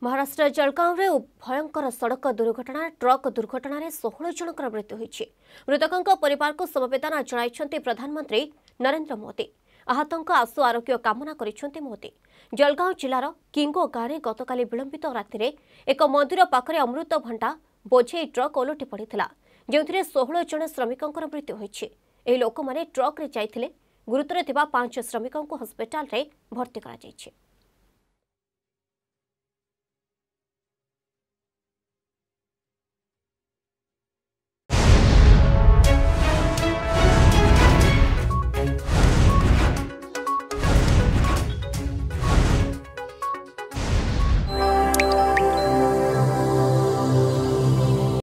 महाराष्ट्र जलगांव रे भयंकर सड़क दुर्घटना ट्रक दुर्घटना 16 जनकर मृत्यु होइछि। मृतकों परिवार को समवेदना जणाइछन्ति प्रधानमंत्री नरेंद्र मोदी। आहतों आशु आरोग्य कामना करिछन्ति मोदी। जलगांव जिलार किंगो गाँव गतकाली विलंबित राति एक मंदिर पाखरे अमृत भंडा बोझे ट्रक ओलटि पड़िथिला, जेउथिरे 16 जन श्रमिकों मृत्यु होइछि। एही लोक माने ट्रक रे जाइथिले। गुरुतर थिबा 5 श्रमिकों को हस्पिटाल रे भर्ती करा जाइछि।